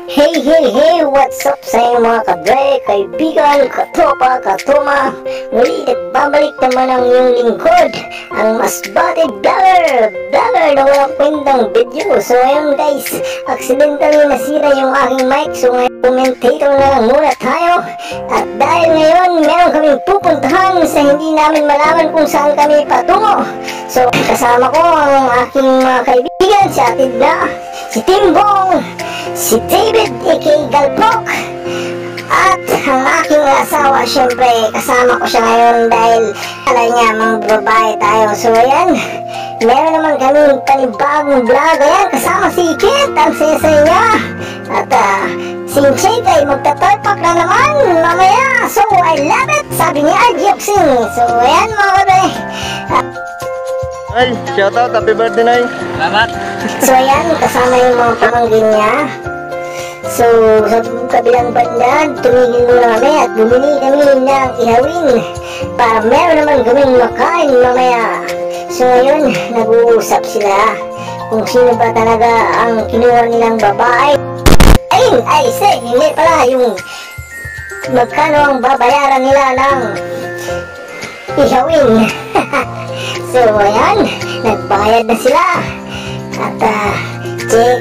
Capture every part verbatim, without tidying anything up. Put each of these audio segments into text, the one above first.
Hey, hey, hey! What's up sa inyo mga kadre, kaibigan, katropa, katoma? Muli nagbabalik naman ang iyong lingkod, ang mas batid vlogger, vlogger na walang kwentang video. So ayun guys, accidentally nasira yung aking mic. So ngayon commentator na lang muna tayo. At dahil ngayon meron kaming pupuntahan sa hindi namin malaman kung saan kami patungo. So kasama ko ang aking mga kaibigan, si Atid na, si Timbong, si David aka Galpok, at ang aking asawa. Syempre kasama ko siya ngayon dahil alam niya mga babae tayo. So ayan, meron naman kami panibagong vlog. Ayan, kasama si Kit, ang saya-saya niya. At uh, si Chate ay magtatalpak na naman mamaya. So I love it, sabi ni Adjoxing. So ayan mga kabe, uh, ay, shoutout, happy birthday Nay. Salamat. so ayan, kasama yung mga pamangkin niya. So sa kabilang banda, tumigil muna kami at bumili kami ng ihawin para meron naman kaming makain mamaya. So ngayon, nag-uusap sila kung sino ba talaga ang kinuha nilang babae. Ayun, ay say, hindi pala yung magkano ang babayaran nila ng ihawin. So ayan, nagbayad na sila. At uh, check.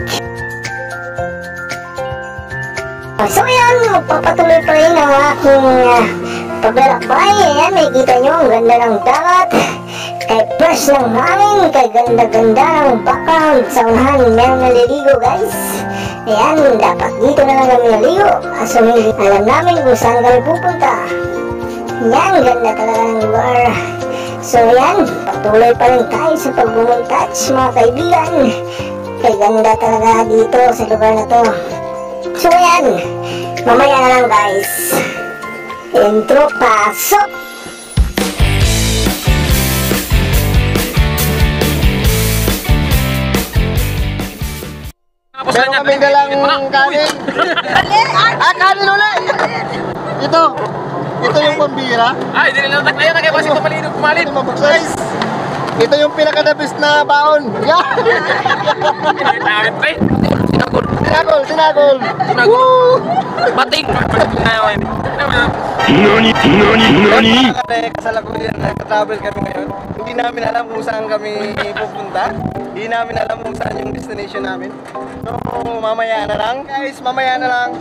So ayan, magpapatuloy pa rin ang aking uh, paglalakbay. Ayan, may kita nyo ang ganda ng dagat, kay fresh ng hangin, kay ganda-ganda ng background. Sa unahan meron naliligo guys. Ayan, dapat dito na lang kami naligo. So hindi alam namin kung saan kami pupunta. Ayan, ganda talaga ng lugar. So yan, patuloy pa rin tayo sa pagbumuntage mga kaibigan. Kay ganda talaga dito sa lugar na to. So yan, mamaya na lang guys. Intro, pasok! Meron kaming dalang kanin. Ah, kanin ulit! Ito, ito yung pambira. Ay, hindi nila taklayan na kayo kasi pumalinog pumalit. Guys, ito yung pinaka-the-best na baon. Yeah! Tinawit pa eh. Sinagol. Sinagol, sinagol. Sinagol. Bating. Bating na yun. Nani? Nani? Nani? Kasalukuyan, nag-travel kami ngayon. Hindi namin alam kung saan kami pupunta. Hindi namin alam kung saan yung destination namin. So, mamaya na lang. Guys, mamaya na lang.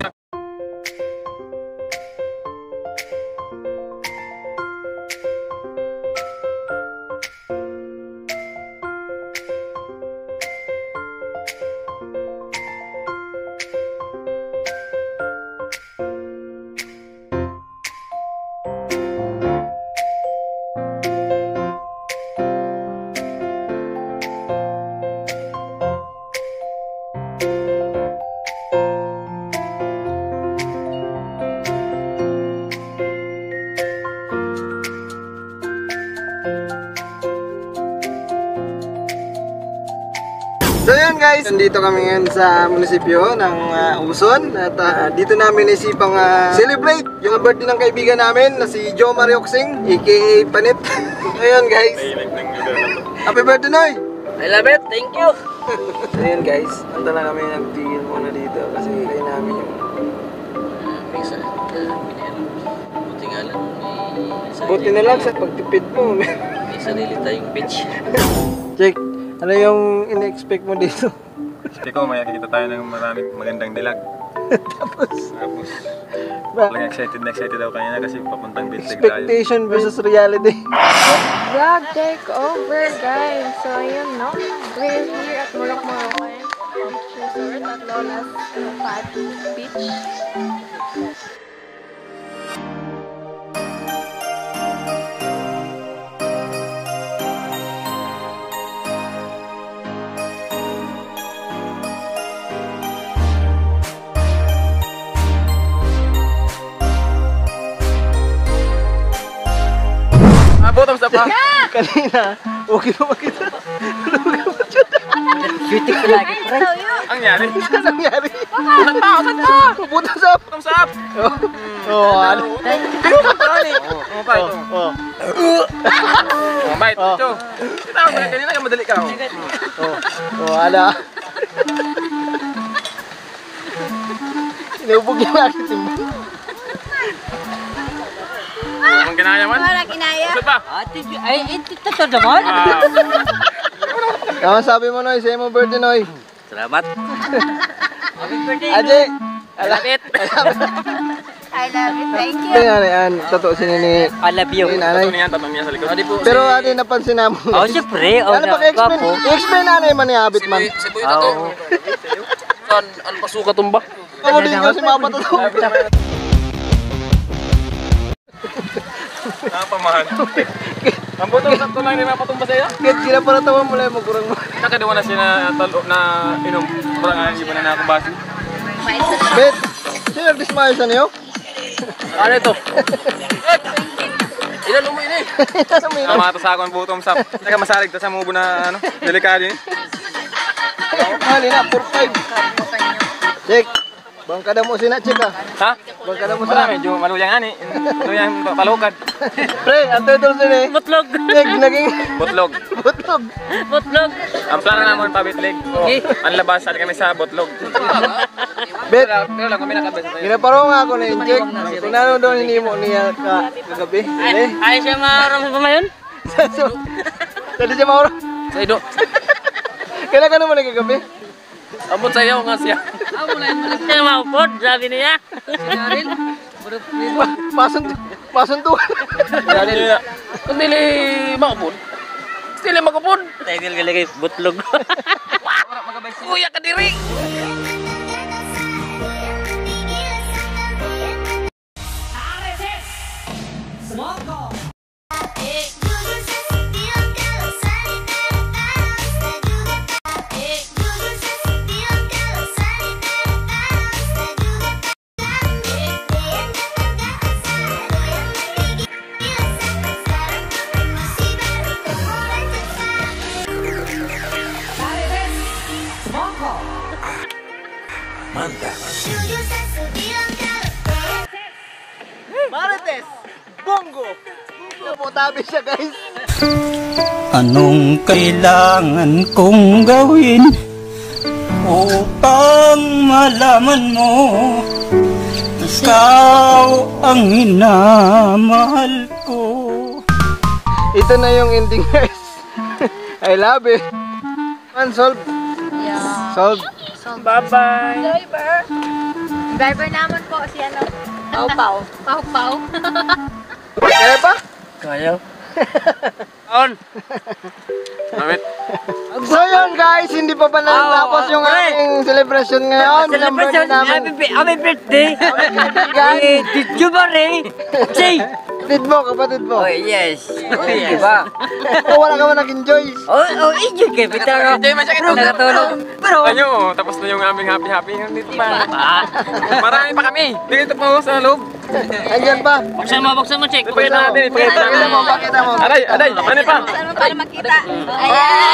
So yun guys, nandito kami ngayon sa munisipyo ng uh, Uson. At uh, dito namin isipang uh, celebrate yung birthday ng kaibigan namin na si Joe Marioxing aka Panit. Ayun guys, happy birthday Noy! I love it, thank you! So yun guys, ando na kami nagtigil muna dito kasi kayo namin yung Pisa, buti nga lang may buti na lang sa pagtipid mo. may sarili tayong bitch. Check, ano yung in-expect mo dito? Hindi ko, may nakikita tayo ng maraming magandang dilag. Tapos, Tapos, ba? lang excited na excited ako kanina kasi papuntang Bitlig tayo. Expectation versus reality. Vlog take over guys. So ayun no, we're here at Murok Morokan Resort at Lola's Pad Beach. Bottoms up ha? Kanina, okay ba makita? Cutie ko lagi, pre. Ang nangyari? Ano nangyari? Usan pa, usan pa! Pupunta sa... Bottoms up! Oo, ano? Ano ba ito? Oo, pa ito. Oo. Oo, bait. Ito. Kita ko kanina ka madali ka. Oo, oo, ala. Inubog niya lagi timba. Kung kinaya man. Wala kinaya. Gusto pa? Ay, ito ito naman. Ah, Kamu sabi mo, Noy, sa'yo mo birthday, Noy. Salamat. Aji! Alapit. I love it. Thank you. Ano yan, totoo sila ni I love you. ni tatlo nanay. niya, tatlo niya sa likod. Pero ano yung napansin namin? Oh, siyempre. Oh, Ano pa ka-explain? po. I-explain nanay man ni Abit man. Si Boy na to. Saan? Ano pa suka tumba? Ako din kasi mapatato. Napamahan. Ang butong sakto lang, hindi mapatumba sa'yo. Kahit sila para tawa mo lang magurang mo. Nakadiwa na siya na, talo, na inom. Parang nga, hindi ba na nakakabasi? Bet, sino nag-dismaya sa niyo? Ano ito? Ilan mo ini? Nasa may Ang mga tasako ang butong sap. Teka, masalig ta sa mubo na ano, delikado yun. Mali na, four five. Check. Bangkada mo sina, check ah. Ha? Bangkada mo Wala, sina. medyo maluyang ani. Maluyang palukad. Pre, ang title sila eh. Butlog. Check, naging Botlog. butlog. Butlog. Ang plano naman pabitlig. Ang labas, sali kami sa botlog. Bet, Pero lang kami nakabasa sa'yo. ginaparo nga ako na yung check. Kung ano daw hinimo niya ka kagabi. Eh, Ay, siya maraming pa ngayon? so, tadi siya mauro. Sa ido. Kailan ka naman nagkagabi? Ambot sa iyo nga siya. Siya maupod, sabi niya. Pasun, pasun tuwa. Kung dili makapod. Dili makapod. Tigil galigay, butlog. Kuya ka diri. Marites, bongo. Bongo po tabi siya guys. Anong kailangan kong gawin upang malaman mo ikaw ang hinamahal ko? Ito na yung ending guys. I love it. Unsolved. Yeah. Solved. Bye-bye. Driver. Driver naman po si ano. Pau Pau. Pau Pau. Kaya pa? Kaya. On. Amit. So yun guys, hindi pa pa natapos yung ating celebration ngayon. Ng birthday namin. Happy birthday. Kaibigan. Eh, did you ba rin? Say. Kapatid mo, kapatid mo. Oh, yes. Oh, yes. Diba? Oh, wala ka man nag-enjoy. Oh, oh, enjoy kayo. Pero, Enjoy man siya ito. nakatulog. Pero, Ano, tapos na yung aming happy-happy. Dito pa. Marami pa kami. Dito pa sa loob. Andyan pa. buksan mo, buksan mo, check. Ipakita natin, ipakita Pakita natin. mo, pakita mo. Aray, aray, ano pa? Saan mo para makita? Ayan.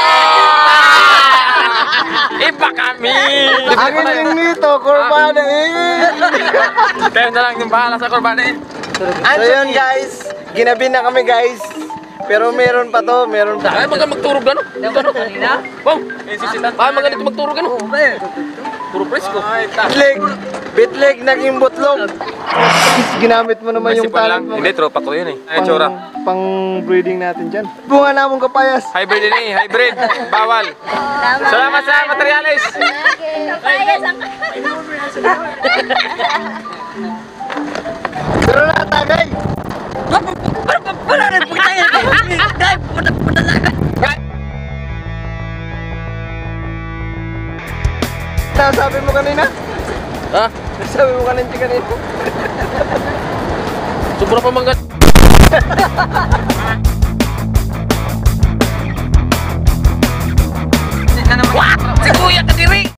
Iba kami! Ang ending nito, kurbada eh. Kayo na lang yung bahala sa kurbana eh. So yun guys, ginabi na kami guys. Pero meron pa to, meron pa. Ay, maga magturog gano'n. Gano'n kanina? Bong, may sisitan. Ay, maga dito magturog gano'n. Puro presko. Bitleg, bitleg naging butlog. Ginamit mo naman yung talent mo. Hindi, tropa ko yun eh. Ay, tsura. Pang breeding natin dyan. Bunga na mong kapayas. Hybrid din eh, hybrid. Bawal. Salamat sa materialis. Kapayas ang Pero na tagay. Wala rin po tayo. Dahil, punta na. Nasabi mo kanina? Ha? Nasabi mo kanina kanina? Sobra pa manggat. Si Kuya Kadiri!